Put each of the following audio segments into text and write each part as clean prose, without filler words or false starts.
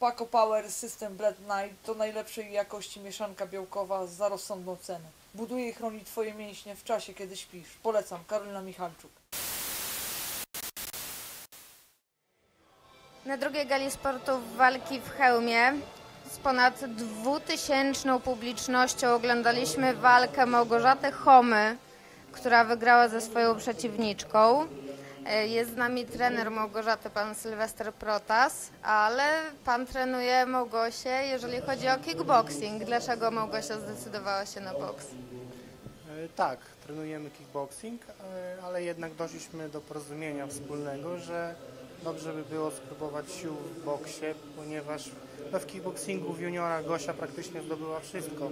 Paco Power System Blood Night to najlepszej jakości mieszanka białkowa za rozsądną cenę. Buduje i chroni Twoje mięśnie w czasie, kiedy śpisz. Polecam. Karolina Michalczuk. Na drugiej gali sportów walki w Chełmie z ponad 2000 publicznością oglądaliśmy walkę Małgorzaty Chomy, która wygrała ze swoją przeciwniczką. Jest z nami trener Małgorzaty, pan Sylwester Protas, ale pan trenuje Małgosię, jeżeli chodzi o kickboxing. Dlaczego Małgosia zdecydowała się na boks? Tak, trenujemy kickboxing, ale jednak doszliśmy do porozumienia wspólnego, że dobrze by było spróbować sił w boksie, ponieważ w kickboxingu w juniorach Gosia praktycznie zdobyła wszystko.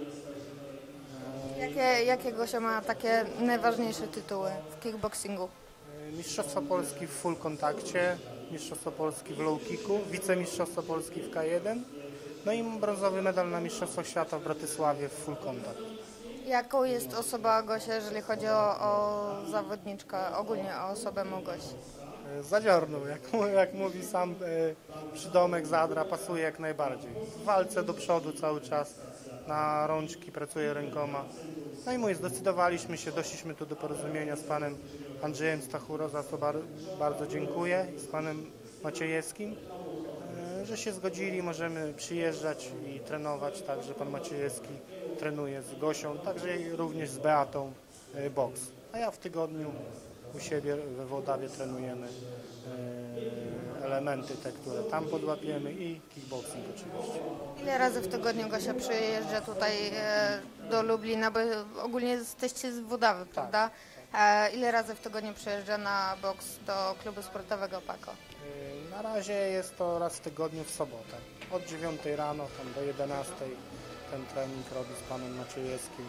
Jakie Gosia ma takie najważniejsze tytuły w kickboxingu? Mistrzostwo Polski w full kontakcie, Mistrzostwo Polski w low kicku, wicemistrzostwo Polski w K1, no i brązowy medal na Mistrzostwach Świata w Bratysławie w full kontakt. Jaką jest osoba Gosia, jeżeli chodzi o zawodniczkę, ogólnie o osobę Małgosi? Zadziorną, jak mówi sam przydomek Zadra, pasuje jak najbardziej. W walce do przodu cały czas, na rączki pracuje rękoma. No i mówię, zdecydowaliśmy się, doszliśmy tu do porozumienia z panem Andrzejem Stachuro, za co bardzo dziękuję, i z panem Maciejewskim, że się zgodzili, możemy przyjeżdżać i trenować, także pan Maciejewski trenuje z Gosią, także również z Beatą boks. A ja w tygodniu u siebie we Włodawie trenujemy elementy te, które tam podłapiemy, i kickboxing oczywiście. Ile razy w tygodniu Gosia przyjeżdża tutaj do Lublina, bo ogólnie jesteście z Włodawy, prawda? Ile razy w tygodniu przyjeżdża na boks do klubu sportowego Paco? Na razie jest to raz w tygodniu w sobotę. Od 9 rano tam do 11 ten trening robi z panem Maciejewskim.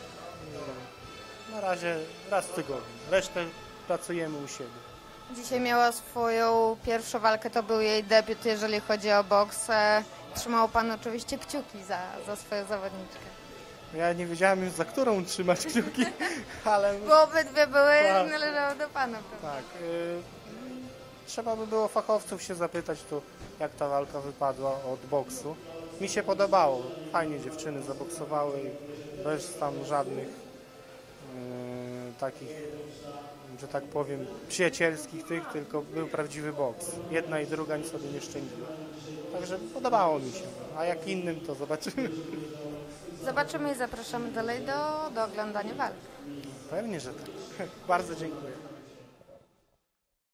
Na razie raz w tygodniu. Resztę pracujemy u siebie. Dzisiaj miała swoją pierwszą walkę, to był jej debiut, jeżeli chodzi o boks. Trzymał pan oczywiście kciuki za swoją zawodniczkę. Ja nie wiedziałem już, za którą trzymać kciuki, ale... Bo obydwie były, Tak. należały do pana, prawda? Tak. Trzeba by było fachowców się zapytać tu, jak ta walka wypadła od boksu. Mi się podobało. Fajnie dziewczyny zaboksowały i bez tam żadnych takich, że tak powiem, przyjacielskich tych, tylko był prawdziwy boks. Jedna i druga nic sobie nie szczędziła. Także podobało mi się. A jak innym, to zobaczymy. Zobaczymy i zapraszamy dalej do oglądania walki. Pewnie, że tak. Bardzo dziękuję.